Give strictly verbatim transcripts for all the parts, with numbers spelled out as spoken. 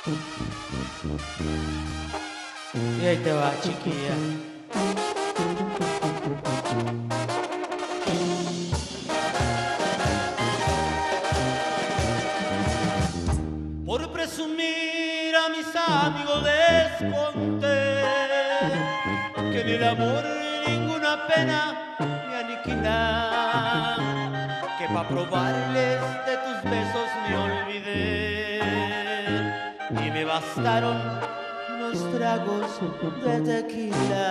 Y ahí te va, chiquilla. Por presumir a mis amigos les conté que en el amor ninguna pena me aniquila, que pa' probarles de tus besos me olvidé y me bastaron unos tragos de tequila.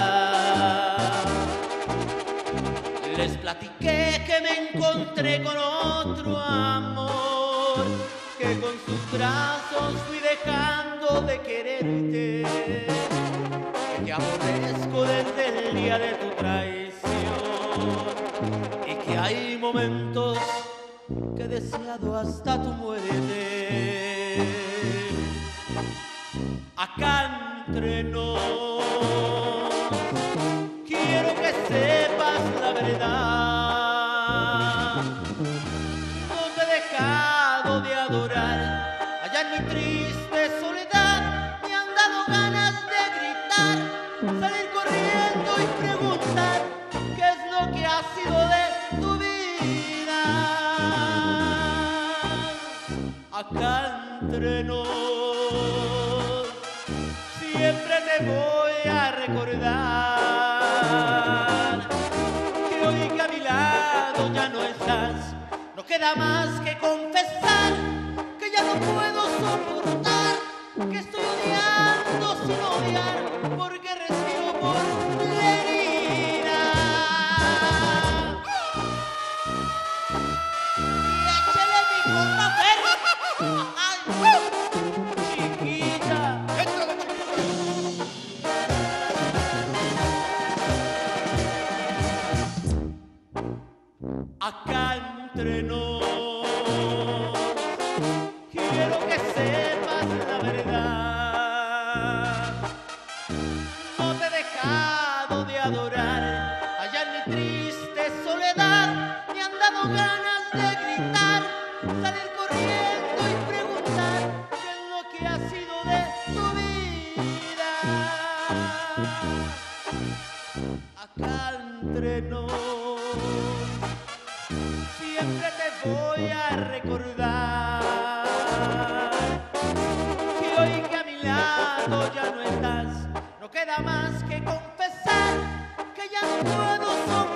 Les platiqué que me encontré con otro amor, que con sus brazos fui dejando de quererte, que te aborrezco desde el día de tu traición y que hay momentos que he deseado hasta tu muerte. Acá entre nos quiero que sepas la verdad. No te he dejado de adorar. Allá en mi triste soledad me han dado ganas de gritar, salir corriendo y preguntar qué es lo que ha sido de tu vida. Acá entre nos siempre te voy a recordar que hoy que a mi lado ya no estás, no queda más que confesar que ya no puedo soportar, que estoy odiando sin odiar, porque respiro por la herida. Y échale mi compa Ferry. Ay, chiquita. Acá entre nos quiero que sepas la verdad. No te he dejado de adorar. Allá en mi triste soledad me han dado ganas de gritar, salir corriendo y preguntar qué es lo que ha sido de tu vida. Acá entre nos siempre te voy a recordar que hoy que a mi lado ya no estás, no queda más que confesar que ya no puedo soportar.